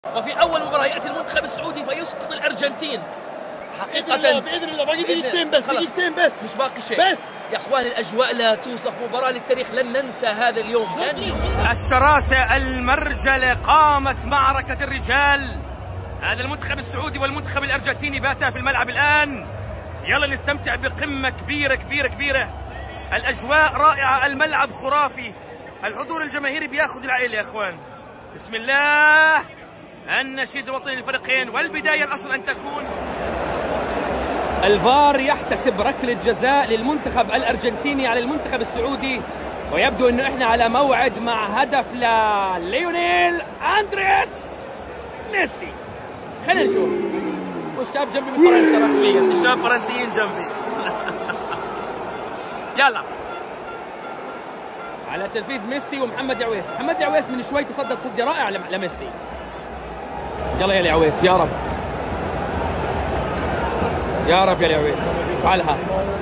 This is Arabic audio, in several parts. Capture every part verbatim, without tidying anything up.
وفي أول مباراة يأتي المنتخب السعودي فيسقط الأرجنتين. حقيقة بإذن الله باقي دقيقتين بس، دقيقتين بس، مش باقي شيء بس يا اخوان. الأجواء لا توصف، مباراة للتاريخ، لن ننسى هذا اليوم، لن ننسى. الشراسة المرجلة، قامت معركة الرجال. هذا المنتخب السعودي والمنتخب الأرجنتيني باتا في الملعب الآن. يلا نستمتع بقمة كبيرة كبيرة كبيرة. الأجواء رائعة، الملعب خرافي، الحضور الجماهيري بياخذ العائلة يا اخوان. بسم الله. النشيد الوطني للفريقين، والبداية الأصل أن تكون. الفار يحتسب ركلة جزاء للمنتخب الأرجنتيني على المنتخب السعودي، ويبدو أنه إحنا على موعد مع هدف لليونيل أندريس ميسي. خلينا نشوف. والشاب جنبي من فرنسا رسميا، الشباب فرنسيين جنبي. يلا على تنفيذ ميسي ومحمد عويس. محمد عويس من شوي تصدى تصدي رائع لميسي. يلا يا عويس، يا رب يا رب يا عويس افعلها.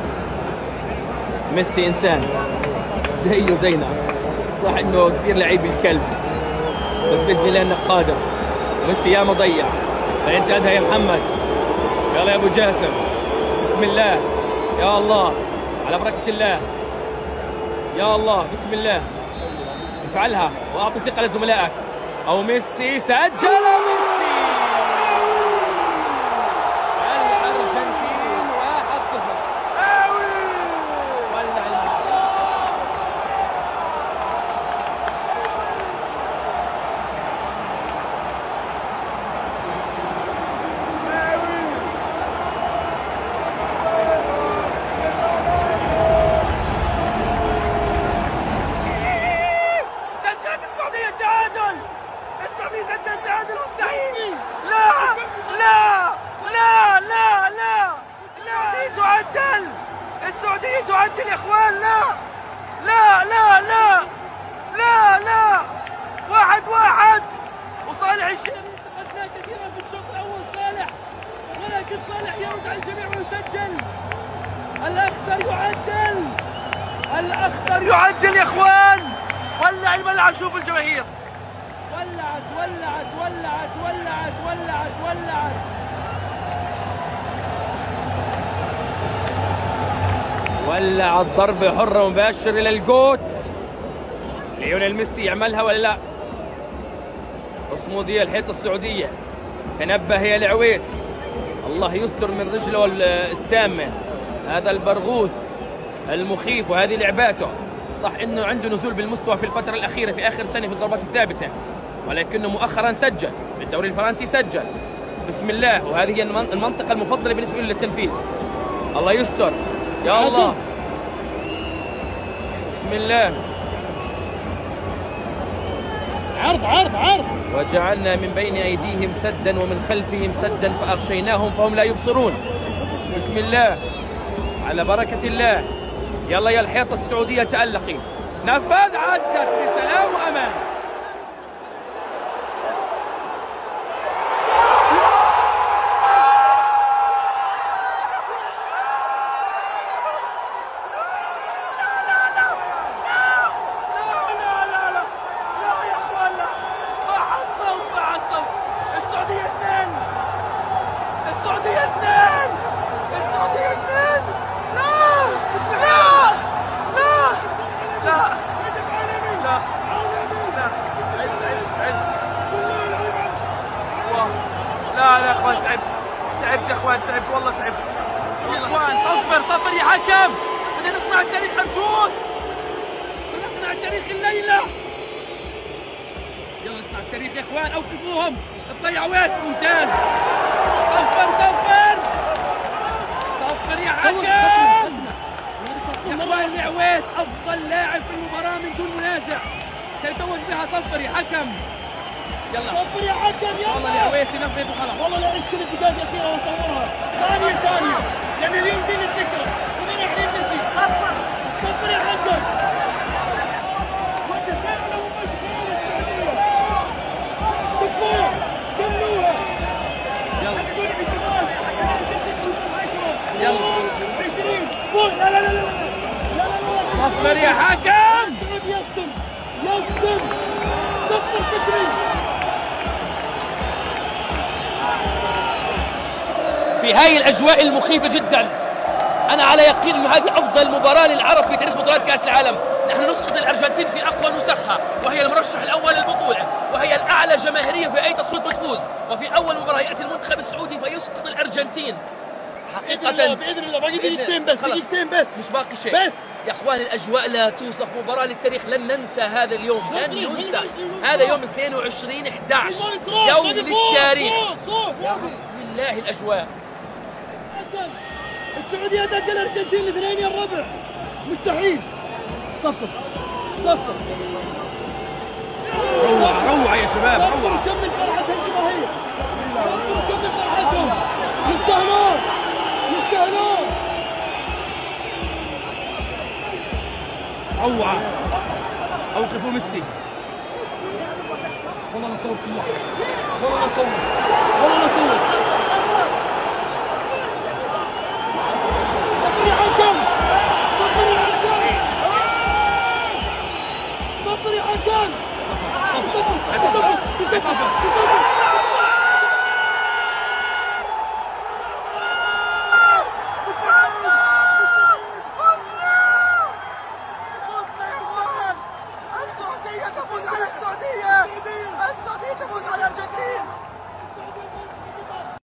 ميسي انسان زيه زينا، صح انه كثير لعيب الكلب، بس باذن الله انه قادر. ميسي يا مضيع، فانت ادها يا محمد. يلا يا ابو جاسم، بسم الله يا الله، على بركه الله يا الله، بسم الله. افعلها واعطي ثقه لزملائك. او ميسي سجل. ميسي الارجنتين واحد صفر. ولع الملعب. سجلت السعوديه التعادل. السعوديه سجلت التعادل مستحيل. لا لا لا لا لا، السعوديه تعدل، السعوديه تعدل يا اخوان. لا لا لا لا لا لا، واحد واحد. وصالح الشيخ انتقدناه كثيرا في الشوط الاول صالح، ولكن صالح يرد على الجميع ويسجل. الاخضر يعدل، الاخضر يعدل يا اخوان. ولع الملعب، شوفوا الجماهير. ولعت ولعت ولعت ولعت ولعت ولعت. ولعت ضربة حرة مباشرة للجوت. ليونيل ميسي يعملها ولا لا؟ اصمودية الحيطة السعودية. تنبه يا العويس، الله يستر من رجله السامة، هذا البرغوث المخيف، وهذه لعباته. صح انه عنده نزول بالمستوى في الفترة الأخيرة في آخر سنة في الضربات الثابتة، ولكنه مؤخرا سجل في الدوري الفرنسي، سجل. بسم الله. وهذه هي المنطقة المفضلة بالنسبة له للتنفيذ. الله يستر يا الله. بسم الله. عرض عرض عرض. وجعلنا من بين أيديهم سدا ومن خلفهم سدا فأغشيناهم فهم لا يبصرون. بسم الله، على بركة الله. يلا يا الحيطة السعودية تألقي. نفذ، عدت بسلام وأمان. لا لا يا اخوان، تعبت تعبت يا اخوان، تعبت والله، تعبت يا اخوان. صفر صفر يا حكم. بدنا نصنع التاريخ ارجوك، سنصنع التاريخ الليله. يلا نصنع التاريخ يا اخوان، اوقفوهم. اطلع يا عويس، ممتاز. صفر صفر صفر يا حكم. يا اخوان العويس افضل لاعب في المباراه من دون منازع، سيتوج بها صفر يا حكم. يلا صفر يا حكم. يلا والله العويس ينفذ وخلاص. والله لا اشكل الدقائق الاخيره واصورها. ثانيه ثانيه، يعني اليوم دين الذكرى ومن يحيي ميسي. صفر صفر يا حكم. وتفاعلوا ومجهود السعوديه. دفوها كملوها. يلا بدون اعتراض. الارجنتين توصل عشرة. يلا عشرين. لا لا لا لا لا لا. صفر يا حكم. السعودي يصدم يصدم. صفر فكري. في هاي الأجواء المخيفة جدا. أنا على يقين أنه هذه أفضل مباراة للعرب في تاريخ بطولات كأس العالم. نحن نسقط الأرجنتين في أقوى نسخها، وهي المرشح الأول للبطولة، وهي الأعلى جماهيرية في أي تصويت بتفوز، وفي أول مباراة يأتي المنتخب السعودي فيسقط الأرجنتين. حقيقة بإذن الله باقي دقيقتين بس، دقيقتين بس، مش باقي شيء بس يا اخوان. الأجواء لا توصف، مباراة للتاريخ، لن ننسى هذا اليوم، لن ينسى. هذا يوم اثنين وعشرين أحد عشر يوم للتاريخ. بسم الله الأجواء. السعودية دق الأرجنتين الاثنين يا الربع، مستحيل. صفر صفر. روعة روعة يا شباب، روعة. كمل فرحة الجماهير، كمل فرحتهم، يستاهلون يستاهلون. روعة. أوقفوا ميسي. والله نصور كل واحد، والله نصور.